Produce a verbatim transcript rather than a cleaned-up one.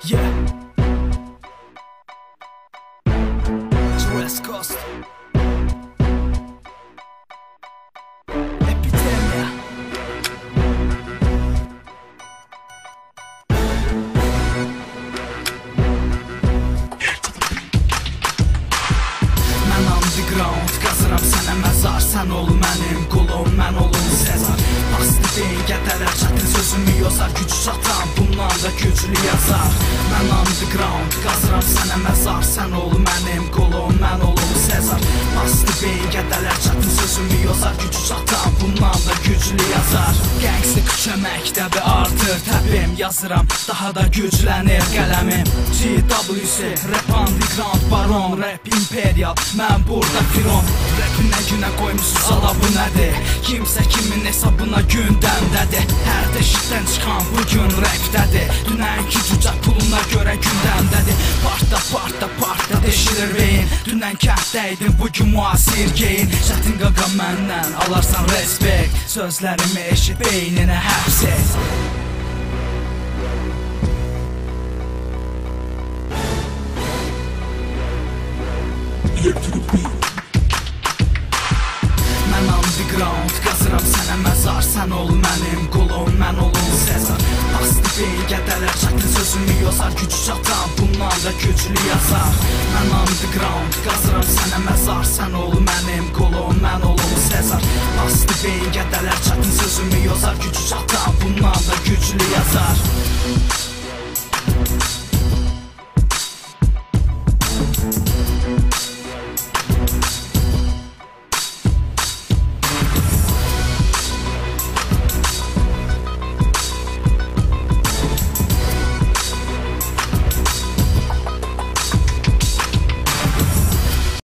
Yeah. West Coast. Epidemia. Mən underground qazıram sənə məzar. Sən ol mənim qulum, mən olum Sezar. Bastı deyin qədərlər çətin sözümü yozar. Gücü çatan bundan da güclü yazar. Mən underground qazıram sənə məzar. Sən ol mənim qulum, mən olum Sezar. Bastı deyin qədərlər çətin sözümü yozar. Gücü çatan bundan da güclü yazar. Gangsta küçə məktəbi artır təbim. Yazıram daha da güclənir qələmim. G W C, rap underground baron. Rap imperial, mən burada firon. Rapi nə günə qoymuşsuz ala bu nədir? Kimsə kimin hesabına gündəmdədir. Hər deşikdən çıxan bugün rapdədir. Dünənki cücək puluna görə gündəmdədir. Partda partda partda deşilir beyin. Dünən kətdəydin bugün müasir geyin. Çətin qaqa məndən alarsan respekt. Sözlərimi eşit beyninə həbs et. Mən underground qazıram sənə məzar. Sən ol mənim qulum, mən olum Sezar. Bastı beyin qədərlər çətin sözümü yozar. Gücü çatan bundan da güclü yazar. Mən underground qazıram sənə məzar. Sən ol mənim qulum, mən olum Sezar. Bastı beyin qədərlər çətin sözümü yozar. Gücü çatan bundan da güclü yazar.